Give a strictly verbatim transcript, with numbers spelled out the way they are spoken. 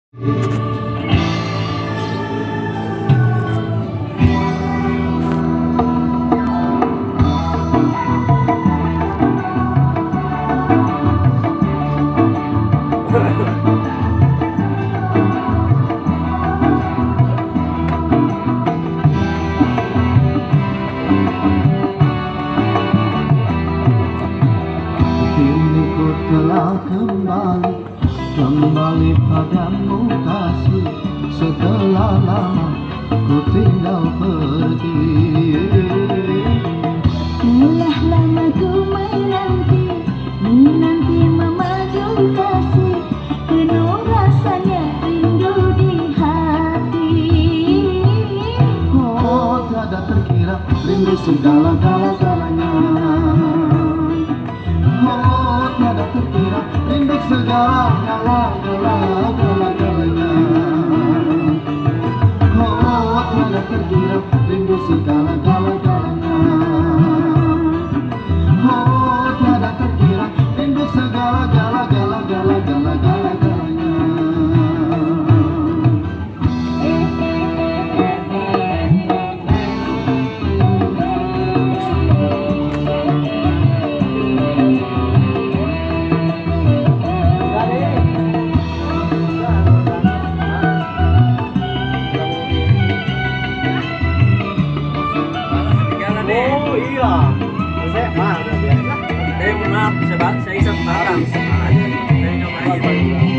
Kini ku telah kembali, kembali padamu kasih. Setelah lama ku tinggal pergi. Telah lama ku menanti, menanti memaju kasih. Penuh rasanya rindu di hati. Oh, tiada terkira rindu segala-gala-galanya. Oh, tiada terkira rindu segala-gala-gala-galanya. Oh, tiada terkira rindu segala-gala-galanya. Oh, tiada terkira rindu segala-gala-gala-gala-gala-galanya. Oh iya, saya maaf ya. Saya maaf, saya saya isap barang. Saya nyobain.